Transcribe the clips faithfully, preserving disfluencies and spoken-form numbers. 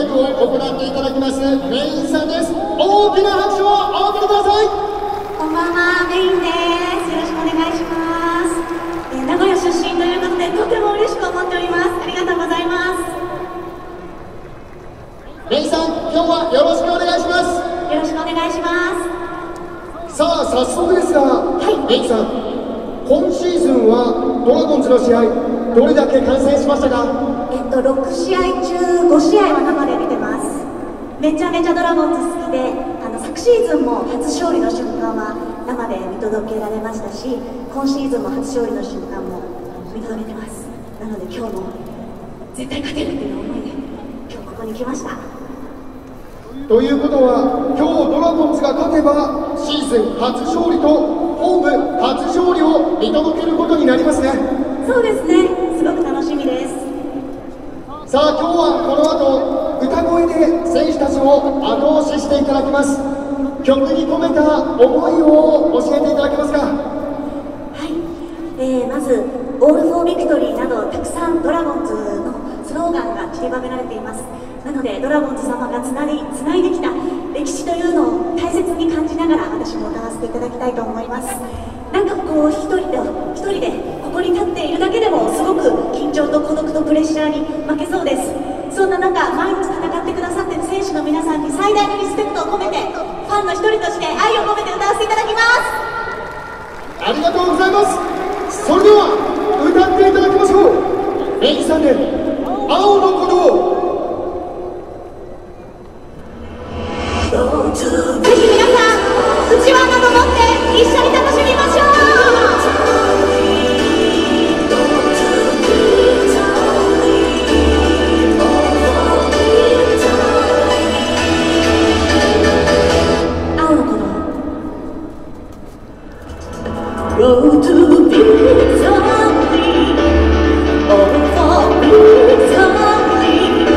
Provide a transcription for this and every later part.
イクを行っていただきますメインさんです。大きな拍手をお送りください。 こんばんは、メインです。よろしくお願いします。えー、名古屋出身ということでとても嬉しく思っております。ありがとうございます。 メインさん、今日はよろしくお願いします。 よろしくお願いします。 さあ、早速ですが、はい、メインさん、今シーズンはドラゴンズの試合どれだけ観戦しましたか？ えっとろくしあい中ごしあいは生で見てます。めちゃめちゃドラゴンズ好きで、あの昨シーズンも初勝利の瞬間は生で見届けられましたし、今シーズンも初勝利の瞬間も見届けてます。なので今日も絶対勝てるっていう思いで今日ここに来ました。 ということは、今日ドラゴンズが勝てばシーズン初勝利とホーム初勝利を見届けることになりますね。 そうですね、すごく楽しみです。 さあ、今日はこの後歌声で選手たちを後押ししていただきます。曲に込めた思いを教えていただけますか？ はい、えー、まず「オール・フォー・ビクトリー」などたくさんドラゴンズのスローガンが散りばめられています。なのでドラゴンズ様がつなぎつないできた歴史というのを大切に感じながら私も歌わせていただきたいと思います。なんかこう一人で一人でここに立っているだけでもすごく緊張と孤独とプレッシャーに負けそうです。そんな中、毎日戦ってくださっている選手の皆さんに最大のリスペクトを込めて、ファンの一人として愛を込めて歌わせていただきます。 ありがとうございます。それでは歌っていただきましょう。メインさんで青の鼓動。 ぜひ皆さん、うちわなど持って一緒に楽しみましょう。青の鼓動。Road to victory, all for victory.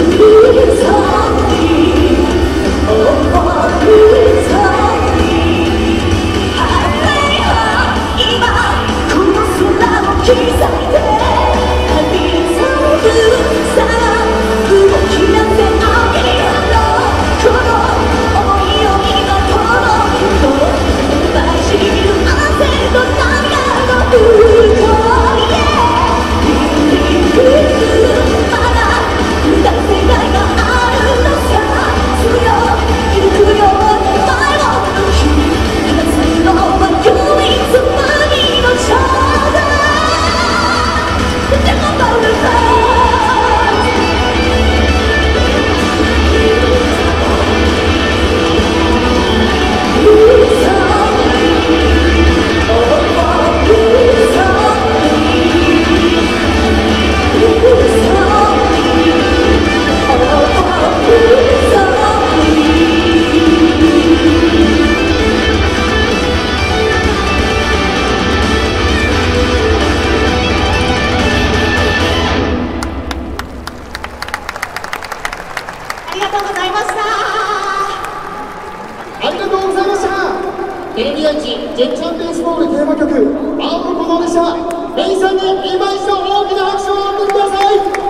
テレビ愛知ジェッチャンベースボールテーマ曲「青の鼓動」でした。レイさんに今一度大きな拍手をお送りください。